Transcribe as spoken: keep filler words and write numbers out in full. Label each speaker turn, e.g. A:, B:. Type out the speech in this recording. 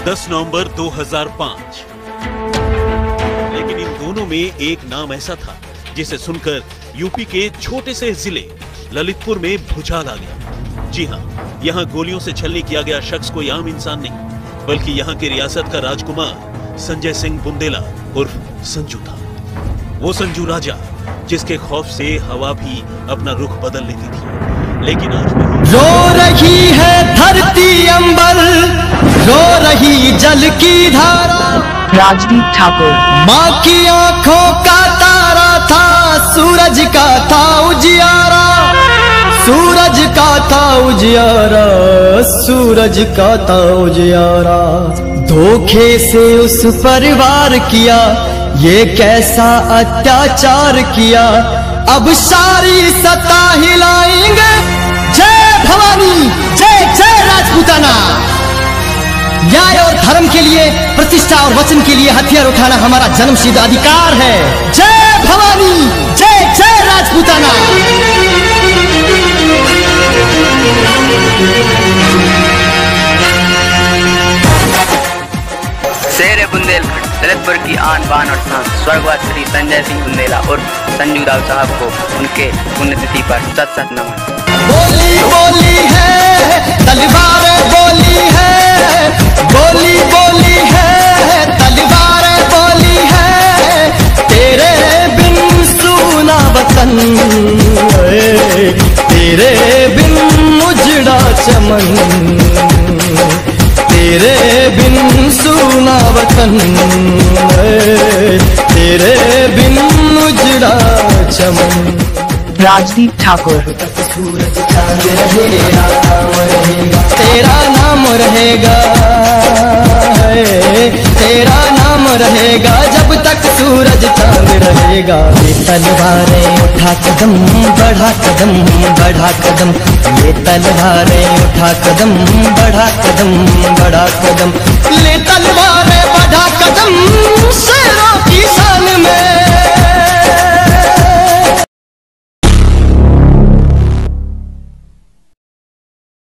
A: दस नवंबर दो हज़ार पाँच। लेकिन इन दोनों में एक नाम ऐसा था जिसे सुनकर यूपी के छोटे से जिले ललितपुर में भूचाल आ गया। जी हाँ, यहाँ गोलियों से छलनी किया गया शख्स कोई आम इंसान नहीं, बल्कि यहाँ की रियासत का राजकुमार संजय सिंह बुंदेला उर्फ संजू था। वो संजू राजा जिसके खौफ से हवा भी अपना रुख बदल लेती थी। लेकिन आज
B: रो रही है धरती अंबर, रो रही जल की धारा।
C: राजदीप ठाकुर
B: माँ की आंखों का तारा था, सूरज का था उजियारा, सूरज का था उजियारा, सूरज का था उजियारा। धोखे से उस परिवार किया, ये कैसा अत्याचार किया। अब सारी सत्ता हिलाएंगे। जय भवानी, जय जय राजपूताना। न्याय और धर्म के लिए, प्रतिष्ठा और वचन के लिए हथियार उठाना हमारा जन्मसिद्ध अधिकार है। जय भवानी, जय जय राजपूताना।
D: शेर बुंदेलखंड ललितपुर की आन बान और शान स्वर्गवासी श्री संजय सिंह बुंदेला और संजू राव साहब को उनके पुण्यतिथि पर सत सत नमन।
B: बोली बोली है तलवार, बोली है बोली बोली है तलवार, बोली है तेरे बिन सूना वतन, तेरे बिन उजड़ा चमन, तेरे बिन सूना वतन, तेरे बिन उजड़ा चमन।
C: राजदीप ठाकुर
B: तेरा नाम रहेगा, तेरा नाम रहेगा जब तक सूरज चांद रहेगा। ये तलवारें उठा कदम बढ़ा, कदम बढ़ा कदम, ये तलवारें उठा कदम बढ़ा, कदम बढ़ा कदम, ले तलवारें बढ़ा